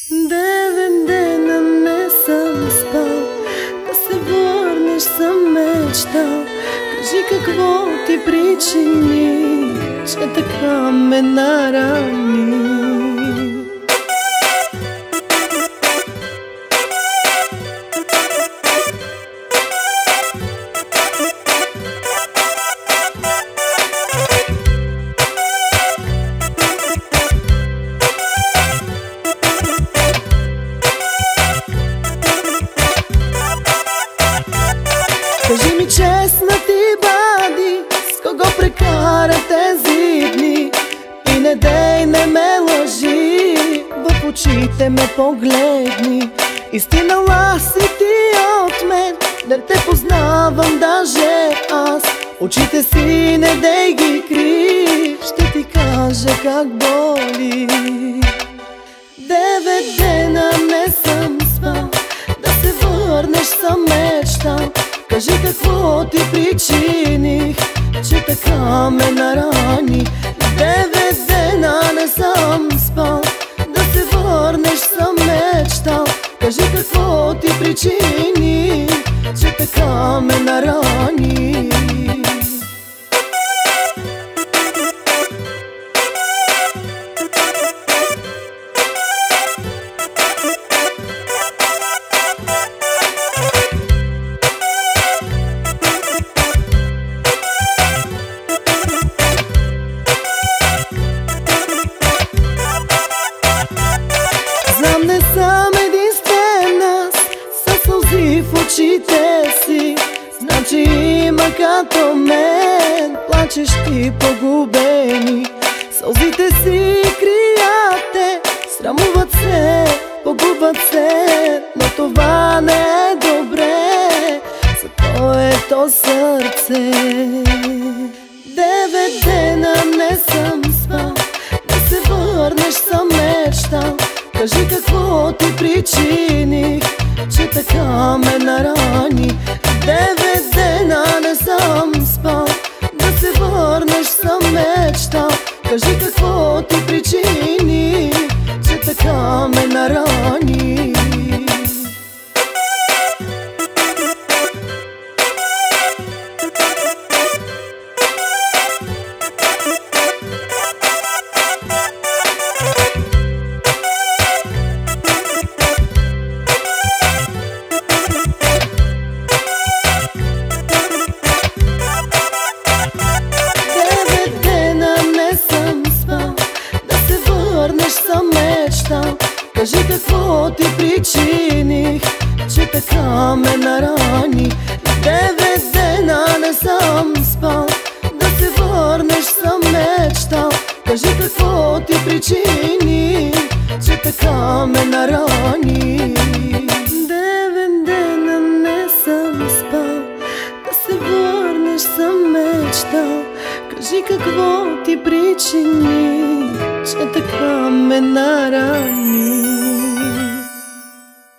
9 dena не съм спал, да се върнеш съм мечтал. Кажи какво ти причини, че така ме нарани. Кажи ми честна ти, бади, с кого прекара тези дни? И не дей, не ме лъжи, в очите ме погледни. Истинала си ти от мен, да те познавам даже аз. Очите си не дей ги кри, ще ти кажа как боли. 9 дена не съм спал, да се върнеш съм мечтал. Кажи какво ти причиних, че така ме нарани. 9 дена не съм спал, да се върнеш съм мечтал. Кажи какво ти причини, че така ме нарани. Не съм единствен аз, със сълзи в очите си. Знам, че има като мен плачещи погубени. Сълзите си крият те, срамуват се, погубват се. Но това не е добре за твоето сърце. 9 дена не съм спал, да се върнеш съм мечтал. Кажи какво ти причиних, че така ме нарани. 9 дена не съм спал, да се върнеш съм мечтал. Кажи какво ти причини, че така ме нарани. Кажи какво ти причиних, че така ме нарани. 9 дена не съм спал, да се върнеш съм мечтал. Кажи какво ти причини, че така ме нарани. 9 дена не съм спал, да се върнеш съм мечтал. Кажи какво ти причини, че така ме нарани.